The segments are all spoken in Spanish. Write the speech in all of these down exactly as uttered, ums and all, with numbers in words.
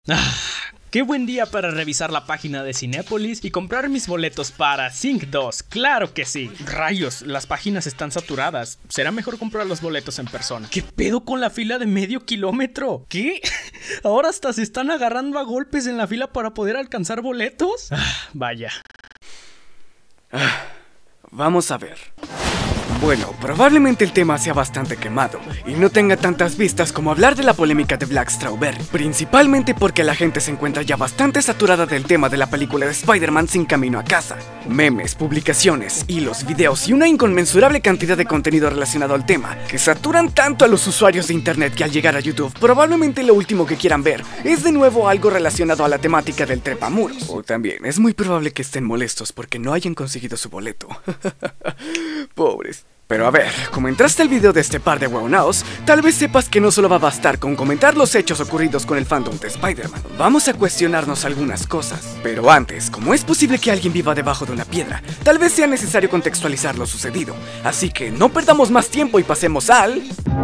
Ah, qué buen día para revisar la página de Cinépolis y comprar mis boletos para Sync dos, claro que sí. Rayos, las páginas están saturadas. Será mejor comprar los boletos en persona. ¿Qué pedo con la fila de medio kilómetro? ¿Qué? ¿Ahora hasta se están agarrando a golpes en la fila para poder alcanzar boletos? Ah, vaya. Ah, vamos a ver. Bueno, probablemente el tema sea bastante quemado y no tenga tantas vistas como hablar de la polémica de Black Strawberry, principalmente porque la gente se encuentra ya bastante saturada del tema de la película de Spider-Man Sin Camino a Casa. Memes, publicaciones, hilos, videos y una inconmensurable cantidad de contenido relacionado al tema que saturan tanto a los usuarios de internet que al llegar a YouTube probablemente lo último que quieran ver es de nuevo algo relacionado a la temática del trepamuros. O también es muy probable que estén molestos porque no hayan conseguido su boleto. Pobres. Pero a ver, como entraste al video de este par de huevonaos, tal vez sepas que no solo va a bastar con comentar los hechos ocurridos con el fandom de Spider-Man. Vamos a cuestionarnos algunas cosas. Pero antes, como es posible que alguien viva debajo de una piedra, tal vez sea necesario contextualizar lo sucedido. Así que no perdamos más tiempo y pasemos al...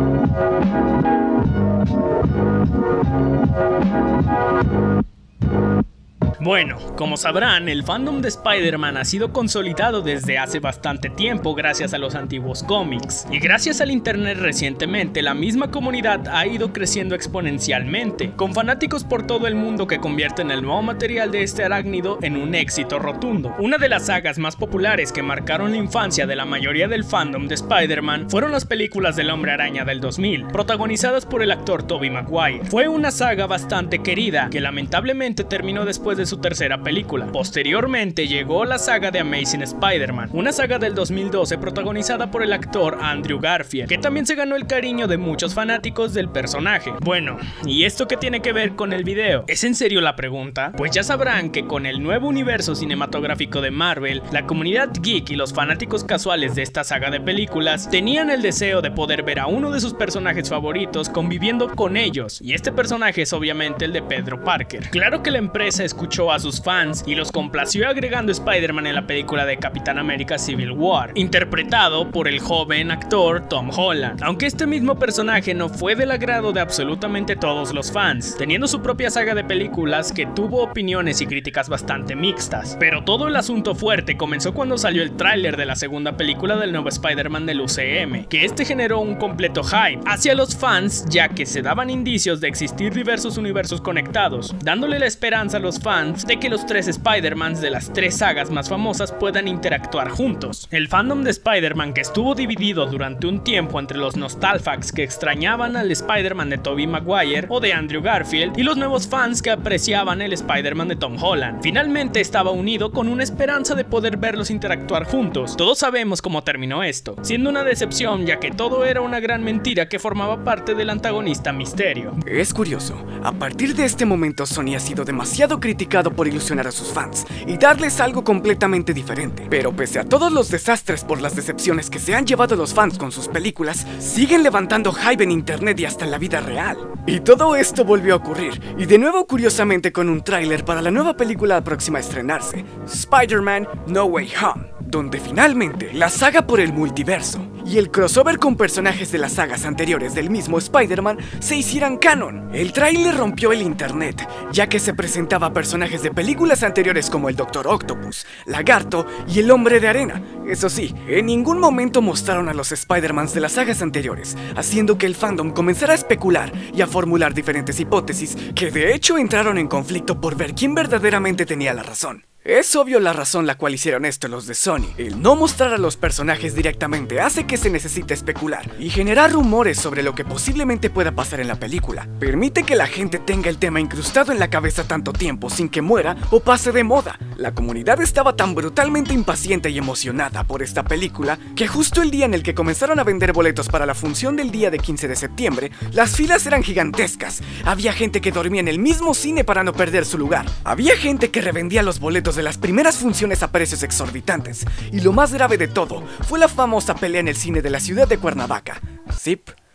Bueno, como sabrán, el fandom de Spider-Man ha sido consolidado desde hace bastante tiempo gracias a los antiguos cómics. Y gracias al internet recientemente, la misma comunidad ha ido creciendo exponencialmente, con fanáticos por todo el mundo que convierten el nuevo material de este arácnido en un éxito rotundo. Una de las sagas más populares que marcaron la infancia de la mayoría del fandom de Spider-Man fueron las películas del Hombre Araña del dos mil, protagonizadas por el actor Tobey Maguire. Fue una saga bastante querida, que lamentablemente terminó después de su tercera película. Posteriormente llegó la saga de Amazing Spider-Man, una saga del dos mil doce protagonizada por el actor Andrew Garfield, que también se ganó el cariño de muchos fanáticos del personaje. Bueno, ¿y esto qué tiene que ver con el video? ¿Es en serio la pregunta? Pues ya sabrán que con el nuevo universo cinematográfico de Marvel, la comunidad geek y los fanáticos casuales de esta saga de películas tenían el deseo de poder ver a uno de sus personajes favoritos conviviendo con ellos, y este personaje es obviamente el de Pedro Parker. Claro que la empresa escuchó a sus fans y los complació agregando Spider-Man en la película de Capitán América Civil War, interpretado por el joven actor Tom Holland, aunque este mismo personaje no fue del agrado de absolutamente todos los fans, teniendo su propia saga de películas que tuvo opiniones y críticas bastante mixtas. Pero todo el asunto fuerte comenzó cuando salió el tráiler de la segunda película del nuevo Spider-Man del U C M, que este generó un completo hype hacia los fans, ya que se daban indicios de existir diversos universos conectados, dándole la esperanza a los fans de que los tres Spider-Mans de las tres sagas más famosas puedan interactuar juntos. El fandom de Spider-Man, que estuvo dividido durante un tiempo entre los nostalfax que extrañaban al Spider-Man de Tobey Maguire o de Andrew Garfield y los nuevos fans que apreciaban el Spider-Man de Tom Holland, finalmente estaba unido con una esperanza de poder verlos interactuar juntos. Todos sabemos cómo terminó esto, siendo una decepción ya que todo era una gran mentira que formaba parte del antagonista Misterio. Es curioso, a partir de este momento Sony ha sido demasiado criticado por ilusionar a sus fans y darles algo completamente diferente. Pero pese a todos los desastres por las decepciones que se han llevado los fans con sus películas, siguen levantando hype en internet y hasta en la vida real. Y todo esto volvió a ocurrir, y de nuevo curiosamente con un tráiler para la nueva película próxima a estrenarse, Spider-Man No Way Home, donde finalmente la saga por el multiverso y el crossover con personajes de las sagas anteriores del mismo Spider-Man se hicieran canon. El tráiler rompió el internet, ya que se presentaba a personajes de películas anteriores como el Doctor Octopus, Lagarto y el Hombre de Arena. Eso sí, en ningún momento mostraron a los Spider-Mans de las sagas anteriores, haciendo que el fandom comenzara a especular y a formular diferentes hipótesis que de hecho entraron en conflicto por ver quién verdaderamente tenía la razón. Es obvio la razón la cual hicieron esto los de Sony. El no mostrar a los personajes directamente hace que se necesite especular y generar rumores sobre lo que posiblemente pueda pasar en la película. Permite que la gente tenga el tema incrustado en la cabeza tanto tiempo sin que muera o pase de moda. La comunidad estaba tan brutalmente impaciente y emocionada por esta película que justo el día en el que comenzaron a vender boletos para la función del día de quince de septiembre, las filas eran gigantescas. Había gente que dormía en el mismo cine para no perder su lugar. Había gente que revendía los boletos de las primeras funciones a precios exorbitantes, y lo más grave de todo fue la famosa pelea en el cine de la ciudad de Cuernavaca. Zip.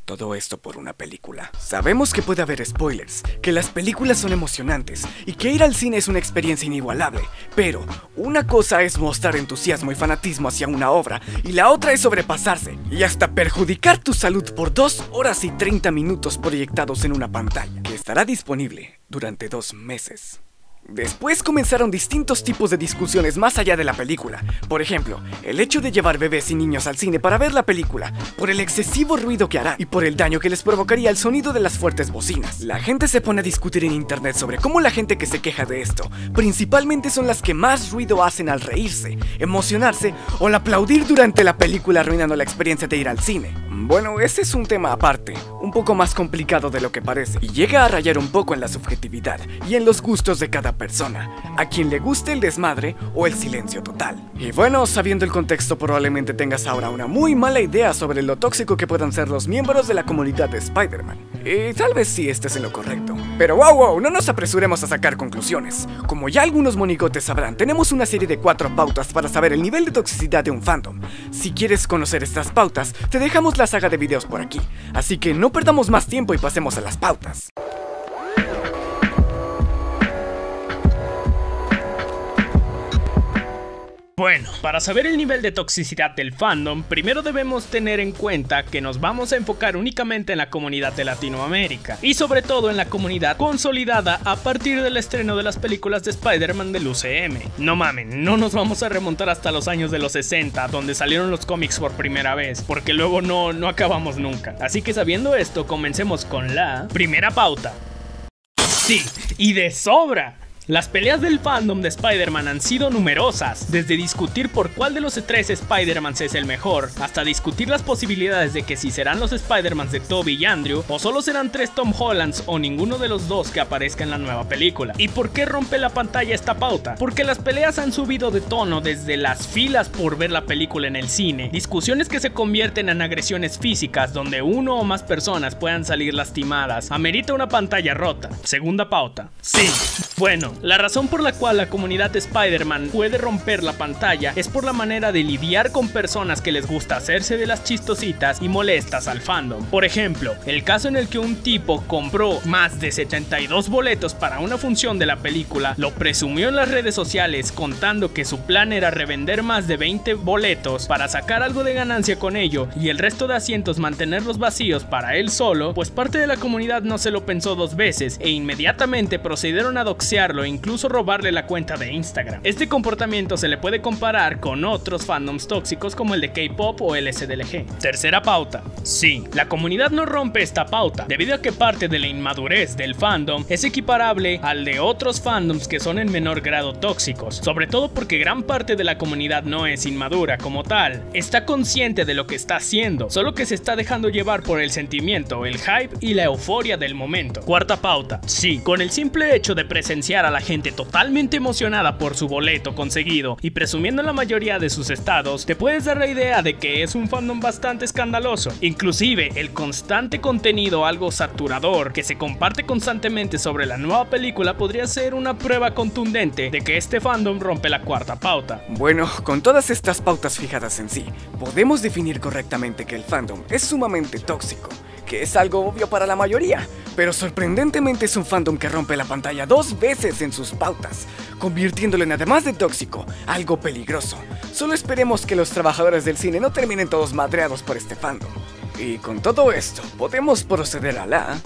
Todo esto por una película. Sabemos que puede haber spoilers, que las películas son emocionantes y que ir al cine es una experiencia inigualable, pero una cosa es mostrar entusiasmo y fanatismo hacia una obra y la otra es sobrepasarse y hasta perjudicar tu salud por dos horas y treinta minutos proyectados en una pantalla, que estará disponible durante dos meses. Después comenzaron distintos tipos de discusiones más allá de la película. Por ejemplo, el hecho de llevar bebés y niños al cine para ver la película, por el excesivo ruido que hará y por el daño que les provocaría el sonido de las fuertes bocinas. La gente se pone a discutir en internet sobre cómo la gente que se queja de esto, principalmente son las que más ruido hacen al reírse, emocionarse o al aplaudir durante la película, arruinando la experiencia de ir al cine. Bueno, ese es un tema aparte, un poco más complicado de lo que parece, y llega a rayar un poco en la subjetividad y en los gustos de cada persona, a quien le guste el desmadre o el silencio total. Y bueno, sabiendo el contexto, probablemente tengas ahora una muy mala idea sobre lo tóxico que puedan ser los miembros de la comunidad de Spider-Man. Y tal vez sí estés en lo correcto. Pero wow, wow, no nos apresuremos a sacar conclusiones. Como ya algunos monigotes sabrán, tenemos una serie de cuatro pautas para saber el nivel de toxicidad de un fandom. Si quieres conocer estas pautas, te dejamos la saga de videos por aquí. Así que no perdamos más tiempo y pasemos a las pautas. Bueno, para saber el nivel de toxicidad del fandom, primero debemos tener en cuenta que nos vamos a enfocar únicamente en la comunidad de Latinoamérica y sobre todo en la comunidad consolidada a partir del estreno de las películas de Spider-Man del U C M. No mamen, no nos vamos a remontar hasta los años de los sesenta, donde salieron los cómics por primera vez, porque luego no, no acabamos nunca. Así que sabiendo esto, comencemos con la primera pauta. Sí, y de sobra. Las peleas del fandom de Spider-Man han sido numerosas, desde discutir por cuál de los tres Spider-Mans es el mejor, hasta discutir las posibilidades de que si serán los Spider-Mans de Tobey y Andrew, o solo serán tres Tom Hollands o ninguno de los dos que aparezca en la nueva película. ¿Y por qué rompe la pantalla esta pauta? Porque las peleas han subido de tono desde las filas por ver la película en el cine, discusiones que se convierten en agresiones físicas donde uno o más personas puedan salir lastimadas, amerita una pantalla rota. Segunda pauta. Sí, bueno. La razón por la cual la comunidad de Spider-Man puede romper la pantalla es por la manera de lidiar con personas que les gusta hacerse de las chistositas y molestas al fandom. Por ejemplo, el caso en el que un tipo compró más de setenta y dos boletos para una función de la película, lo presumió en las redes sociales contando que su plan era revender más de veinte boletos para sacar algo de ganancia con ello y el resto de asientos mantenerlos vacíos para él solo, pues parte de la comunidad no se lo pensó dos veces e inmediatamente procedieron a doxearlo e incluso robarle la cuenta de Instagram. Este comportamiento se le puede comparar con otros fandoms tóxicos como el de K-pop o el S D L G. Tercera pauta. Sí, la comunidad no rompe esta pauta, debido a que parte de la inmadurez del fandom es equiparable al de otros fandoms que son en menor grado tóxicos, sobre todo porque gran parte de la comunidad no es inmadura como tal, está consciente de lo que está haciendo, solo que se está dejando llevar por el sentimiento, el hype y la euforia del momento. Cuarta pauta. Sí, con el simple hecho de presenciar a la gente totalmente emocionada por su boleto conseguido y presumiendo en la mayoría de sus estados, te puedes dar la idea de que es un fandom bastante escandaloso. Inclusive el constante contenido algo saturador que se comparte constantemente sobre la nueva película podría ser una prueba contundente de que este fandom rompe la cuarta pauta. Bueno, con todas estas pautas fijadas en sí, podemos definir correctamente que el fandom es sumamente tóxico, que es algo obvio para la mayoría, pero sorprendentemente es un fandom que rompe la pantalla dos veces en sus pautas, convirtiéndolo en, además de tóxico, algo peligroso. Solo esperemos que los trabajadores del cine no terminen todos madreados por este fandom. Y con todo esto, podemos proceder a la...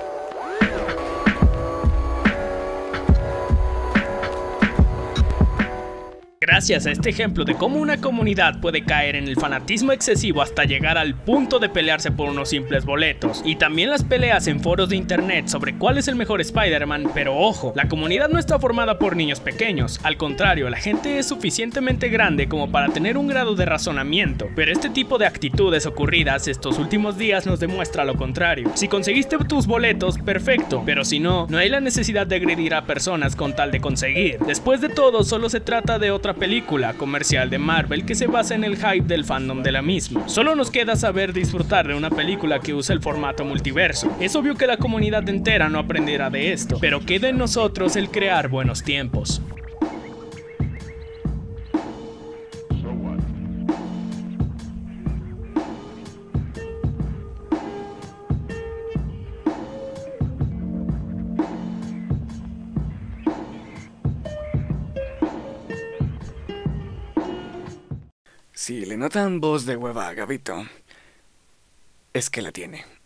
Gracias a este ejemplo de cómo una comunidad puede caer en el fanatismo excesivo hasta llegar al punto de pelearse por unos simples boletos, y también las peleas en foros de internet sobre cuál es el mejor Spider-Man, pero ojo, la comunidad no está formada por niños pequeños, al contrario, la gente es suficientemente grande como para tener un grado de razonamiento, pero este tipo de actitudes ocurridas estos últimos días nos demuestra lo contrario. Si conseguiste tus boletos, perfecto, pero si no, no hay la necesidad de agredir a personas con tal de conseguir. Después de todo, solo se trata de otra película comercial de Marvel que se basa en el hype del fandom de la misma. Solo nos queda saber disfrutar de una película que usa el formato multiverso. Es obvio que la comunidad entera no aprenderá de esto, pero queda en nosotros el crear buenos tiempos. Si le notan voz de hueva a Gabito, es que la tiene.